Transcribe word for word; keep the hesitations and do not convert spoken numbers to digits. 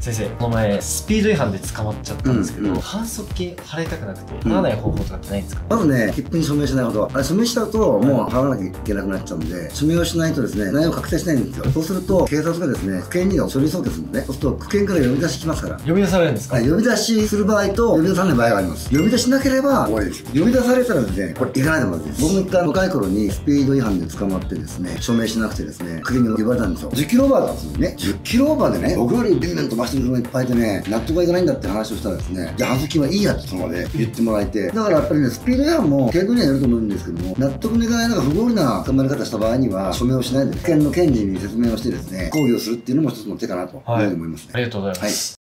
先生、この前スピード違反で捕まっちゃったんですけど、 うんうん、 反則金払いたくなくて払わない方法とかってないんですか？ まずね、切符に署名しないこと。あれ署名しちゃうともう払わなきゃいけなくなっちゃうんで、署名をしないとですね、内容確定しないんですよ。そうすると警察がですね、区検にが書類送検するんですね。そうすると区検から呼び出しきますから。 呼び出されるんですか？ 呼び出しする場合と呼び出さない場合があります。呼び出しなければ終わりです。呼び出されたらですね、これ行かないとまずいです。僕も一回若い頃にスピード違反で捕まってですね、署名しなくてですね、区検に呼ばれたんですよ。じゅっキロオーバーだったんですよね。じゅっキロオーバーでね、僕よりビンビン飛ばしてる車いっぱいいてね、納得がいかないんだって話をしたらですね、じゃあ反則金はいいやってその場で言ってもらえて、だからやっぱりね、スピード違反も程度にはやると思うんですけども、納得のいかないなんか不合理な捕まり方した場合には署名をしないで、区検の検事に説明をしてですね、抗議をするっていうのも一つの手かなというふうに思いますね。 ありがとうございます。 はい。